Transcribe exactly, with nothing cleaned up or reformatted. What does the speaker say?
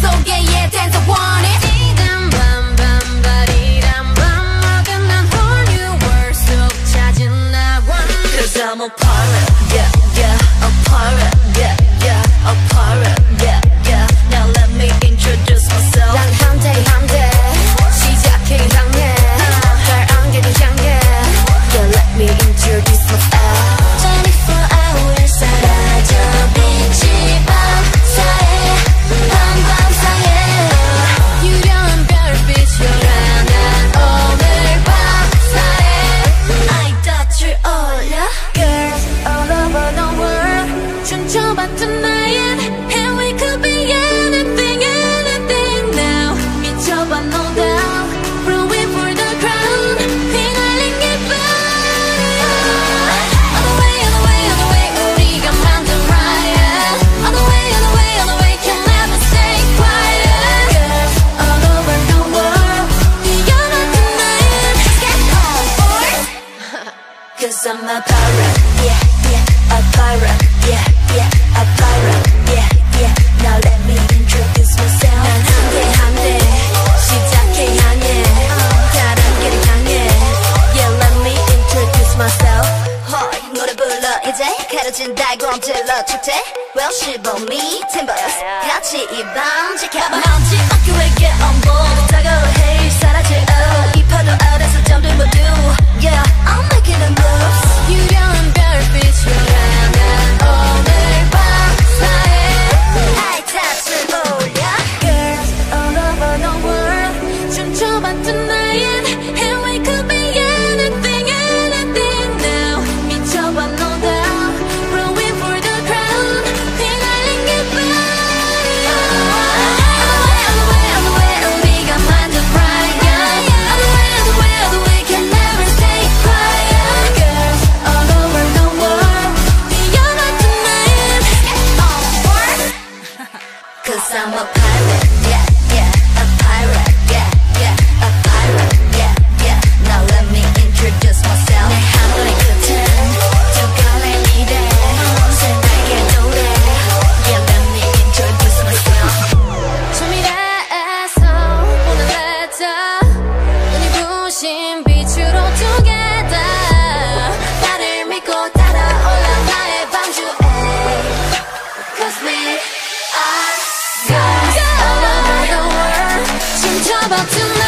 속에 yeah dance I want it Cause I'm a pirate, yeah, yeah, a pirate, yeah, yeah, a pirate, yeah, yeah. Now let me introduce myself. 난 함대 함대 시작해 향해 달 안개를 향해 Yeah, let me introduce myself. twenty-four hours 사라져 빛이 밤사이 밤밤사이 유려한 별빛 요란한 오늘 밤사이 아이따출 올려 Girls all over the world 춤춰봐 tonight And we could be anything, anything now 미쳐봐 no doubt Rowing for the crown 휘날린 깃발 All the way, all the way, all the way 우리가 만든 riot All the way, all the way, all the way Can never stay quiet Girls all over the world 뛰어라 tonight Let's get on board Cause I'm a pirate, yeah, yeah, a pirate, yeah, yeah, a pirate, yeah, yeah. Now let me introduce myself. 난 함대 함대 시작해 향해 달 안개를 향해 Yeah, let me introduce myself. 허이 노래 불러 이제 가려진 달곰 질러 축제 Well, 시범 me, timbers 같이 이 밤 지켜봐 먼지 어깨에게 on board 다가올 헤이 사라질 oh 이 파도 아래서 잠들 모두 Yeah, I'm making a move 유려한 별빛 요란한 오늘 밤사이 아이따출 올려 Girls all over the world 춤춰봐 tonight And we could be anything, anything now 미쳐봐 no doubt Rowing for the crown 휘날린 깃발 All the way, all the way, all the way 우리가 만든 riot All the way, all the way, all the way Can never stay quiet Girls all over the world 뛰어라 tonight Get on board Cause I'm a pirate, yeah, yeah, a pirate, yeah, yeah, a pirate, yeah, yeah. Now let me introduce myself. 내 하늘의 끝은 두 갈래 미래, 새날개 노래. Yeah, let me introduce myself. 준비됐어, 오늘 letter. 눈이 부신 빛으로 together. 나를 믿고 따라올라 나의 방주에. Cause we are girls all over the world 춤춰봐 tonight